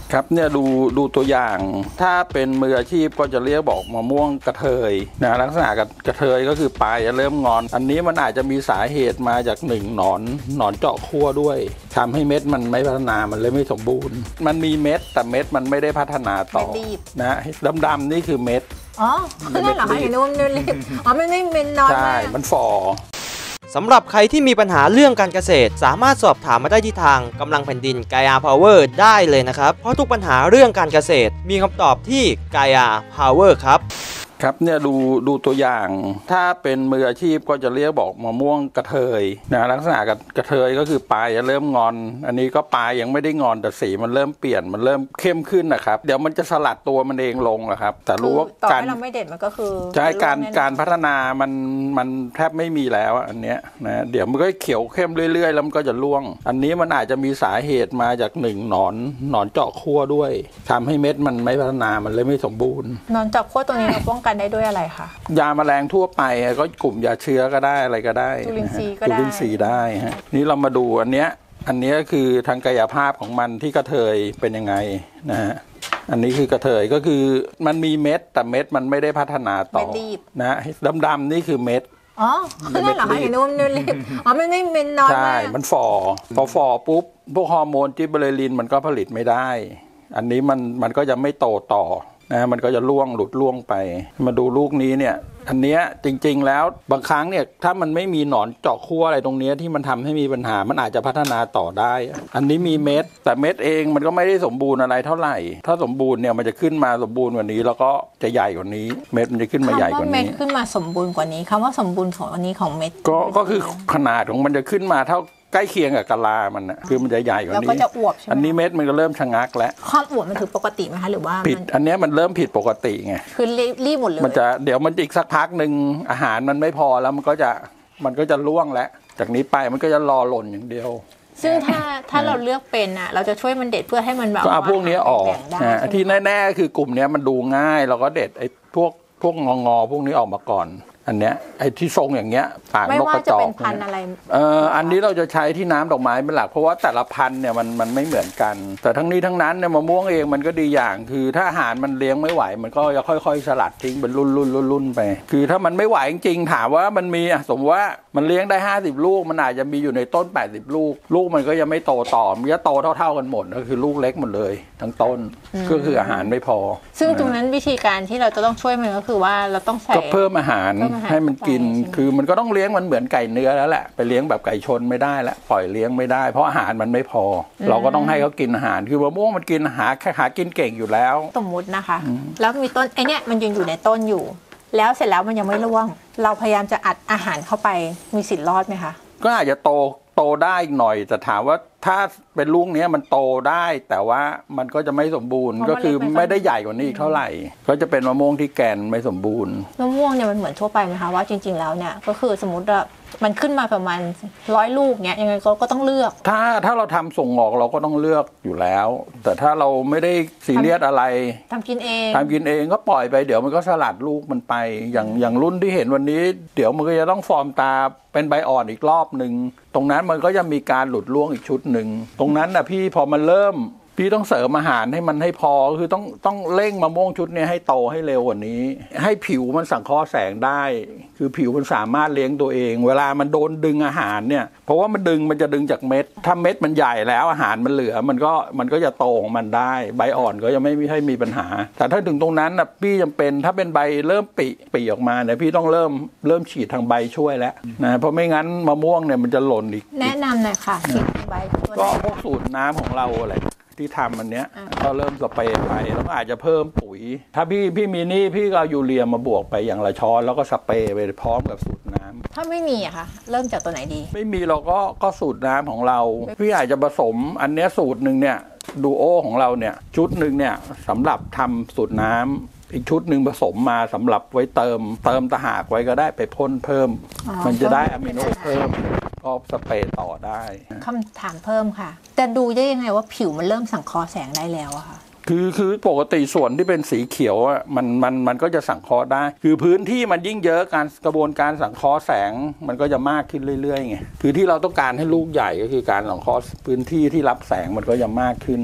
ครับเนี่ยดูตัวอย่างถ้าเป็นมืออาชีพก็จะเรียกบอกมะม่วงกระเทยนะลักษณะกระเทยก็คือปลายจะเริ่มงอนอันนี้มันอาจจะมีสาเหตุมาจากหนอนเจาะขั้วด้วยทำให้เม็ดมันไม่พัฒนามันเลยไม่สมบูรณ์มันมีเม็ดแต่เม็ดมันไม่ได้พัฒนาต่อนะดำๆนี่คือเม็ดอ๋อนั่นเหรอคะเห็นว่ามันรีบอ๋อไม่เป็นน้อยใช่มันฝ่อสำหรับใครที่มีปัญหาเรื่องการเกษตรสามารถสอบถามมาได้ที่ทางกำลังแผ่นดิน Gaia Power ได้เลยนะครับเพราะทุกปัญหาเรื่องการเกษตรมีคำตอบที่ Gaia Power ครับเนี่ยดูตัวอย่างถ้าเป็นมืออาชีพก็จะเรียกบอกมะม่วงกระเทยนะลักษณะกระเทยก็คือปลายจะเริ่มงอนอันนี้ก็ปลายยังไม่ได้งอนแต่สีมันเริ่มเปลี่ยนมันเริ่มเข้มขึ้นนะครับเดี๋ยวมันจะสลัดตัวมันเองลงนะครับแต่รู้ว่าการเราไม่เด็ดมันก็คือใช่การพัฒนามันแทบไม่มีแล้วอันเนี้ยนะเดี๋ยวมันก็เขียวเข้มเรื่อยๆแล้วมันก็จะร่วงอันนี้มันอาจจะมีสาเหตุมาจากหนอนเจาะขั้วด้วยทำให้เม็ดมันไม่พัฒนามันเลยไม่สมบูรณ์หนอนเจาะขั้วตัวนี้เราป้องกันได้ด้วยอะไรคะยาแมลงทั่วไปก็กลุ่มยาเชื้อก็ได้อะไรก็ได้จุลินทรีย์ก็ได้จุลินทรีย์ได้ฮะนี่เรามาดูอันนี้คือทางกายภาพของมันที่กระเทยเป็นยังไงนะฮะอันนี้คือกระเทยก็คือมันมีเม็ดแต่เม็ดมันไม่ได้พัฒนาต่อนะดำๆนี่คือเม็ดอ๋อนั่นเหรอคะเห็นว่ามันรีบอ๋อไม่เป็นน้อยใช่มันฝ่อปุ๊บพวกฮอร์โมนจิบเบอเรลินมันก็ผลิตไม่ได้อันนี้มันก็จะไม่โตต่อนะมันก็จะหลุดล่วงไปมาดูลูกนี้เนี่ยอันเนี้ยจริงๆแล้วบางครั้งเนี่ยถ้ามันไม่มีหนอนเจาะขั้วอะไรตรงนี้ที่มันทำให้มีปัญหามันอาจจะพัฒนาต่อได้อันนี้มีเม็ดแต่เม็ดเองมันก็ไม่ได้สมบูรณ์อะไรเท่าไหร่ถ้าสมบูรณ์เนี่ยมันจะขึ้นมาสมบูรณ์กว่านี้แล้วก็จะใหญ่กว่านี้เม็ดมันจะขึ้นมาใหญ่กว่านี้เม็ดขึ้นมาสมบูรณ์กว่านี้คำว่าสมบูรณ์ของอันนี้ของเม็ดก็คือขนาดของมันจะขึ้นมาเท่าใกล้เคียงกับกะลามันนะคือมันจะใหญ่กว่านี้แล้วก็จะอวบใช่ไหมอันนี้เม็ดมันก็เริ่มชะงักแล้วความอวบมันถือปกติไหมคะหรือว่าผิดอันนี้มันเริ่มผิดปกติไงคือรีบหมดเลยมันจะเดี๋ยวมันอีกสักพักหนึ่งอาหารมันไม่พอแล้วมันก็จะร่วงแล้วจากนี้ไปมันก็จะรอหล่นอย่างเดียวซึ่งถ้าเราเลือกเป็นอ่ะเราจะช่วยมันเด็ดเพื่อให้มันแบบก็เอาพวกนี้ออกที่แน่ๆคือกลุ่มนี้มันดูง่ายเราก็เด็ดไอ้พวกงอพวกนี้ออกมาก่อนอันเนี้ยไอ้ที่ทรงอย่างเงี้ยปากนกกระจอกอันนี้เราจะใช้ที่น้ำดอกไม้เป็นหลักเพราะว่าแต่ละพันธุ์เนี่ยมันไม่เหมือนกันแต่ทั้งนี้ทั้งนั้นเนี่ยมะม่วงเองมันก็ดีอย่างคือถ้าอาหารมันเลี้ยงไม่ไหวมันก็จะค่อยๆสลัดทิ้งเป็นรุ่นไปคือถ้ามันไม่ไหวจริงๆถามว่ามันมีสมมติว่ามันเลี้ยงได้50ลูกมันอาจจะมีอยู่ในต้น80ลูกมันก็ยังไม่โตต่อมันจะโตเท่ากันหมดก็คือลูกเล็กหมดเลยทั้งต้นก็คืออาหารไม่พอซึ่งตรงนั้นวิธีการที่เราจะต้องช่วยมันก็คือว่าเราต้องใส่ก็เพิ่มอาหารให้มันกินคือมันก็ต้องเลี้ยงมันเหมือนไก่เนื้อแล้วแหละไปเลี้ยงแบบไก่ชนไม่ได้ละปล่อยเลี้ยงไม่ได้เพราะอาหารมันไม่พอเราก็ต้องให้เขากินอาหารคือมะม่วงมันกินหากินเก่งอยู่แล้วสมมุตินะคะแล้วมีต้นไอเนี้ยมันยังอยู่ในต้นอยู่แล้วเสร็จแล้วมันยังไม่ร่วงเราพยายามจะอัดอาหารเข้าไปมีสิทธิ์รอดไหมคะก็อาจจะโตได้อีกหน่อยแต่ถามว่าถ้าเป็นลูกนี้มันโตได้แต่ว่ามันก็จะไม่สมบูรณ์ก็คือไม่ได้ใหญ่กว่านี้อีกเท่าไหร่ก็จะเป็นมะม่วงที่แกนไม่สมบูรณ์มะม่วงเนี่ยมันเหมือนทั่วไปไหมคะว่าจริงๆแล้วเนี่ยก็คือสมมติว่ามันขึ้นมาประมาณ100ลูกเนี่ยยังไงก็ต้องเลือกถ้าเราทำส่งออกเราก็ต้องเลือกอยู่แล้วแต่ถ้าเราไม่ได้ซีเรียสอะไรทำกินเองก็ปล่อยไปเดี๋ยวมันก็สลัดลูกมันไปอย่างรุ่นที่เห็นวันนี้เดี๋ยวมันก็จะต้องฟอร์มตาเป็นใบอ่อนอีกรอบหนึ่งตรงนั้นมันก็จะมีการหลุดร่วงอีกชุดหนึ่งตรงนั้นนะพี่พอมันเริ่มพี่ต้องเสริมอาหารให้มันให้พอคือต้องเร่งมะม่วงชุดนี้ให้โตให้เร็วกว่านี้ให้ผิวมันสังเคราะห์แสงได้คือผิวมันสามารถเลี้ยงตัวเองเวลามันโดนดึงอาหารเนี่ยเพราะว่ามันจะดึงจากเม็ดถ้าเม็ดมันใหญ่แล้วอาหารมันเหลือมันก็จะโตของมันได้ใบอ่อนก็จะไม่ให้มีปัญหาแต่ถ้าถึงตรงนั้นนะพี่จำเป็นถ้าเป็นใบเริ่มปีออกมาเนี่ยพี่ต้องเริ่มฉีดทางใบช่วยแล้วนะเพราะไม่งั้นมะม่วงเนี่ยมันจะหล่นอีกแนะนำหน่อยค่ะฉีดใบก็พวกสูตรน้ำของเราอะไรที่ทำอันเนี้ยก็เริ่มสเปรย์ไปแล้วก็อาจจะเพิ่มปุ๋ยถ้าพี่มีนี่พี่ก็ยูเรียมาบวกไปอย่างละช้อนแล้วก็สเปรย์ไปพร้อมกับสูตรน้ำถ้าไม่มีอะคะเริ่มจากตัวไหนดีไม่มีเราก็สูตรน้ำของเราพี่อาจจะผสมอันเนี้ยสูตรหนึ่งเนี่ยดูโอของเราเนี่ยชุดหนึ่งเนี่ยสำหรับทำสูตรน้ำอีกชุดหนึ่งผสมมาสำหรับไว้เติมตะหากไว้ก็ได้ไปพ่นเพิ่มมันจะได้อะมิโนเพิ่มก็สเปรย์ต่อได้คำถามเพิ่มค่ะแต่ดูได้ยังไงว่าผิวมันเริ่มสังเคราะห์แสงได้แล้วอะค่ะคือปกติส่วนที่เป็นสีเขียวอ่ะมันก็จะสังเคราะห์ได้คือพื้นที่มันยิ่งเยอะกระบวนการสังเคราะห์แสงมันก็จะมากขึ้นเรื่อยๆไงคือที่เราต้องการให้ลูกใหญ่ก็คือการสังเคราะห์พื้นที่ที่รับแสงมันก็จะมากขึ้น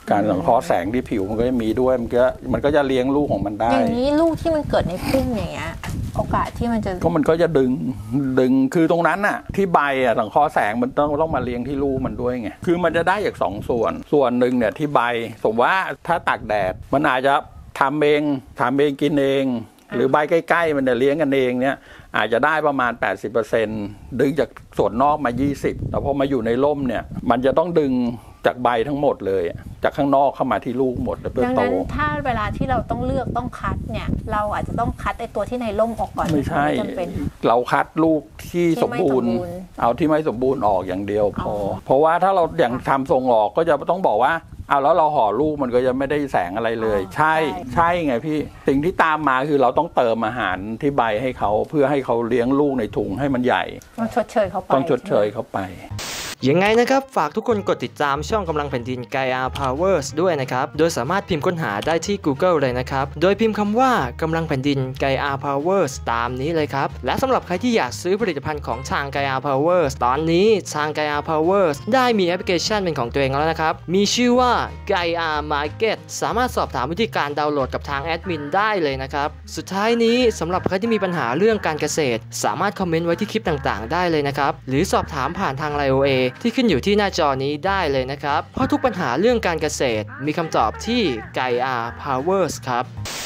การสังเคราะห์แสงที่ผิวมันก็จะมีด้วยมันก็จะเลี้ยงลูกของมันได้อย่างนี้ลูกที่มันเกิดในพุ่มอย่างเงี้ยโอกาสที่มันจะมันก็จะดึงคือตรงนั้นน่ะที่ใบอ่ะสังเคราะห์แสงมันต้องมาเลี้ยงที่ลูกมันด้วยไงคือมันจะได้จาก2 ส่วนหนึ่งเนี่ยที่ใบสมมติว่าถ้าตากแดดมันอาจจะทำเองกินเองหรือใบใกล้ๆมันจะเลี้ยงกันเองเนี่ยอาจจะได้ประมาณ 80%ดึงจากส่วนนอกมา20แต่พอมาอยู่ในร่มเนี่ยมันจะต้องดึงจากใบทั้งหมดเลยจากข้างนอกเข้ามาที่ลูกหมดแล้วเพื่อโตดังนั้นถ้าเวลาที่เราต้องเลือกต้องคัดเนี่ยเราอาจจะต้องคัดไอตัวที่ในร่มออกก่อนไม่ใช่เราคัดลูกที่สมบูรณ์เอาที่ไม่สมบูรณ์ออกอย่างเดียวพอเพราะว่าถ้าเราอย่างทำทรงออกก็จะต้องบอกว่าเอาแล้วเราห่อลูกมันก็จะไม่ได้แสงอะไรเลยใช่ไงพี่สิ่งที่ตามมาคือเราต้องเติมอาหารที่ใบให้เขาเพื่อให้เขาเลี้ยงลูกในถุงให้มันใหญ่ต้องชดเชยเขาไปยังไงนะครับฝากทุกคนกดติดตามช่องกำลังแผ่นดิน Gaia Powers ด้วยนะครับโดยสามารถพิมพ์ค้นหาได้ที่ Google เลยนะครับโดยพิมพ์คำว่ากำลังแผ่นดิน Gaia Powers ตามนี้เลยครับและสำหรับใครที่อยากซื้อผลิตภัณฑ์ของทาง Gaia Powers ตอนนี้ทาง Gaia Powers ได้มีแอปพลิเคชันเป็นของตัวเองแล้วนะครับมีชื่อว่า Gaia Market สามารถสอบถามวิธีการดาวน์โหลดกับทางแอดมินได้เลยนะครับสุดท้ายนี้สำหรับใครที่มีปัญหาเรื่องการเกษตรสามารถคอมเมนต์ไว้ที่คลิปต่างๆได้เลยนะครับหรือสอบถามผ่านทาง LIOAที่ขึ้นอยู่ที่หน้าจอนี้ได้เลยนะครับเพราะทุกปัญหาเรื่องการเกษตรมีคำตอบที่ Gaia Powers ครับ